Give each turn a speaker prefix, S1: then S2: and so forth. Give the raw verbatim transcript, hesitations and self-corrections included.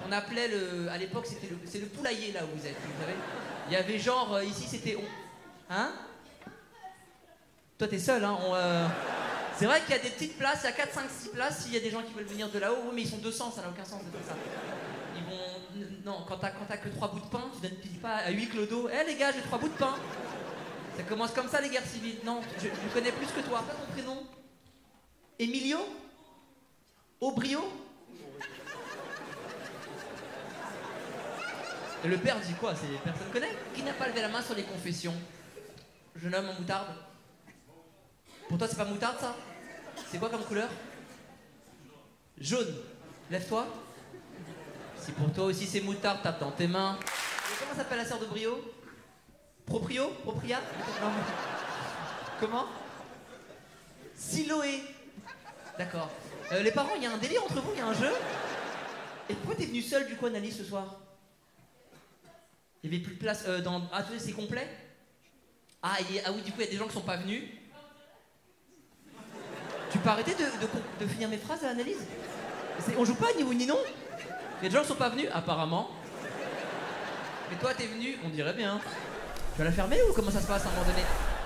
S1: On appelait le... À l'époque, c'était le... C'est le poulailler, là où vous êtes, vous savez. Il y avait genre, euh, ici, c'était... On... Hein? Toi, t'es seul, hein? On, euh... C'est vrai qu'il y a des petites places, il y a quatre, cinq, six places, s'il y a des gens qui veulent venir de là-haut. Oui, mais ils sont deux cents, ça n'a aucun sens de faire ça. Ils vont... Non, quand t'as, quand t'as que trois bouts de pain, tu donnes tu dis pas à huis clos d'eau. Eh, les gars, j'ai trois bouts de pain. Ça commence comme ça, les guerres civiles. Non, je, je connais plus que toi. Pas ton prénom? Emilio? Aubrio? Et le père dit quoi? C'est personne connaît? Qui n'a pas levé la main sur les confessions? Jeune homme en moutarde? Pour toi, c'est pas moutarde, ça? C'est quoi comme couleur? Jaune. Lève-toi. Si pour toi aussi c'est moutarde, tape dans tes mains. Et comment s'appelle la sœur de Brio? Proprio? Propria? Non. Comment? Siloé. D'accord. Euh, les parents, il y a un délire entre vous, il y a un jeu. Et pourquoi t'es venu seul du coup, Annalise, ce soir? Il y avait plus de place euh, dans... Ah, c'est complet? Ah, y a... ah oui, du coup, il y a des gens qui sont pas venus. Tu peux arrêter de, de, de finir mes phrases, Annalise? On joue pas ni oui ni non? Il y a des gens qui sont pas venus, apparemment. Mais toi, t'es venu, on dirait bien. Tu vas la fermer ou comment ça se passe à un moment donné?